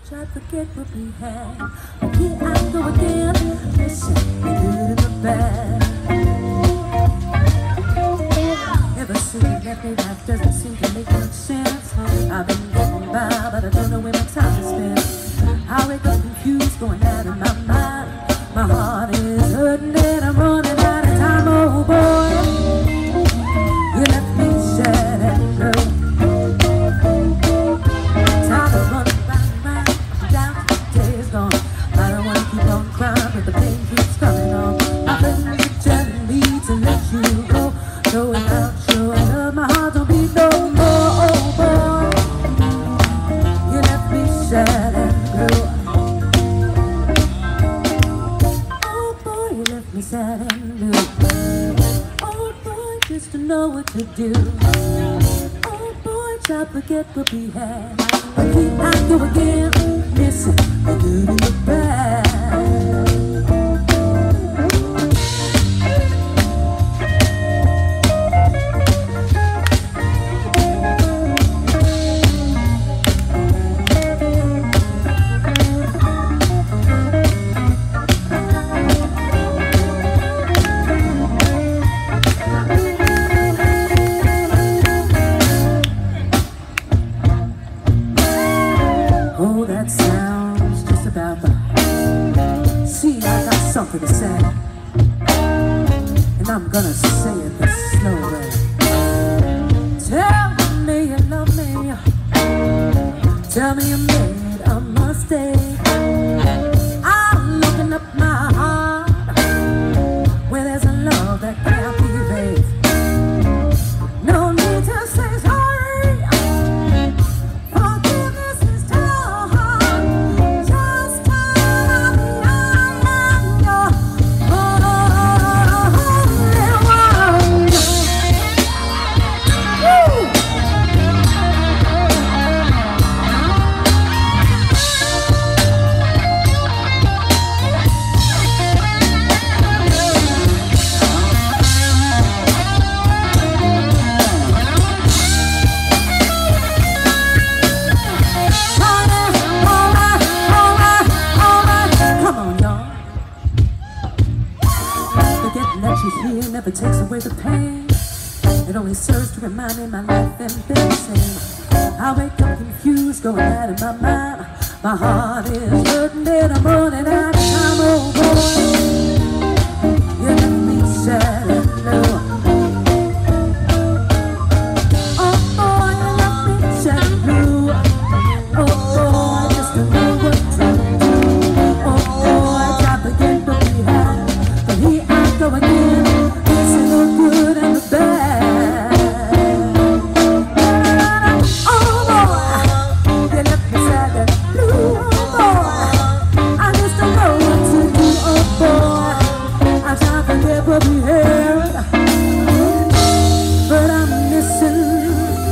try to forget what we had. But here I go again, listen, the good and the bad. Ever since you left me, life doesn't seem to make much sense. I've been getting by, but I don't know where my time is spent. I wake up confused, going out of my mind. My heart is hurting and I'm running out of time, oh boy. You left me sad and blue. Time to run round, down, the day is gone. I don't want to keep on crying, but the pain keeps coming on. My friends are telling me to let you go. So without your love, my heart don't beat no more, oh boy. You left me sad and blue. Oh boy, you left me sad and blue. Oh boy, just to know what to do. Oh boy, try to forget what we had. But here I go again, missing the good and the bad. Oh, that sounds just about right. See, I got something to say, and I'm gonna say it the slow way. Tell me you love me. Tell me you made a mistake. I'm looking up my heart where there's a love that can't be erased. No need to say sorry. Never takes away the pain. It only serves to remind me my life ain't been the same. I wake up confused, going out of my mind. My heart is hurting and I'm running out of time, oh boy. You left me sad and low. Oh boy, you left me sad and blue. Oh boy, I just don't know what to do. Oh boy, try to forget what we had. But here I go again. Good and the bad. Oh boy, you left me sad and blue. Oh boy, I just don't know what to do. Oh boy, I try to forget what we had, but I'm missing.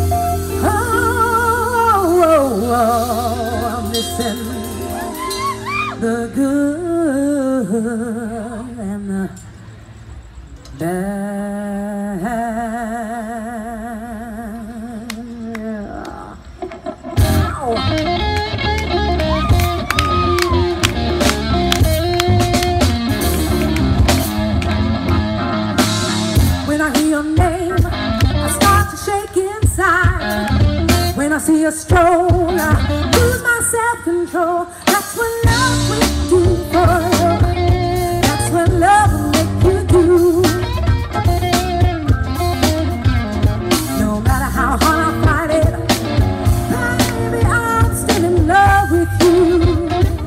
I'm missing the good and the bad. When I hear your name, I start to shake inside. When I see a stroll, I lose my self-control. That's what love will do for you. That's what love will make you do. No matter how hard I fight it, baby, I'm still in love with you.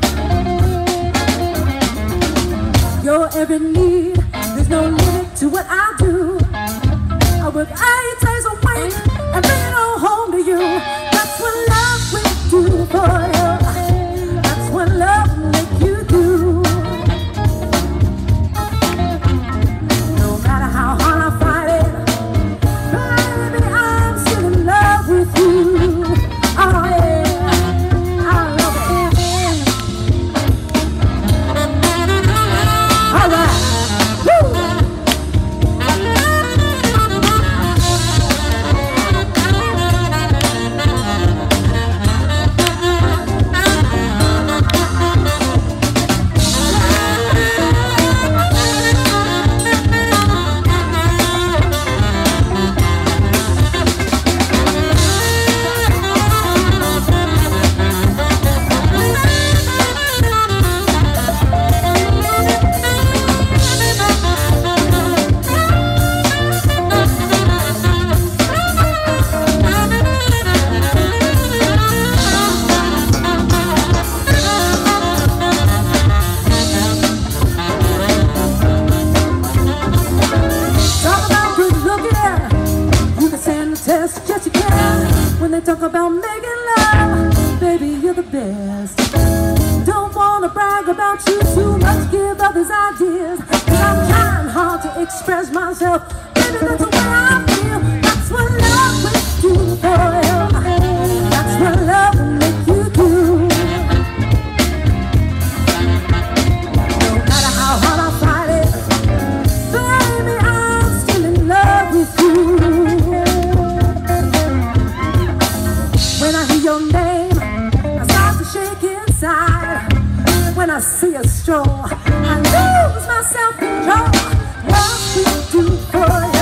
Your every need, there's no limit to what I do. I work all days away and bring it all home to you. That's what love will do for you. That's what love will make you do. No matter how hard I fight it, baby, I'm still in love with you. Oh yeah, I love it. All right, woo. best. Don't wanna brag about you too much, give others ideas, 'cause I'm trying hard to express myself. Baby, that's the way I feel. That's what love will do for you. That's what love will make you do. No matter how hard I fight it, baby, I'm still in love with you. When I hear your name, I start to shake inside. When I see a stroll, I lose my self-control. What we do for you.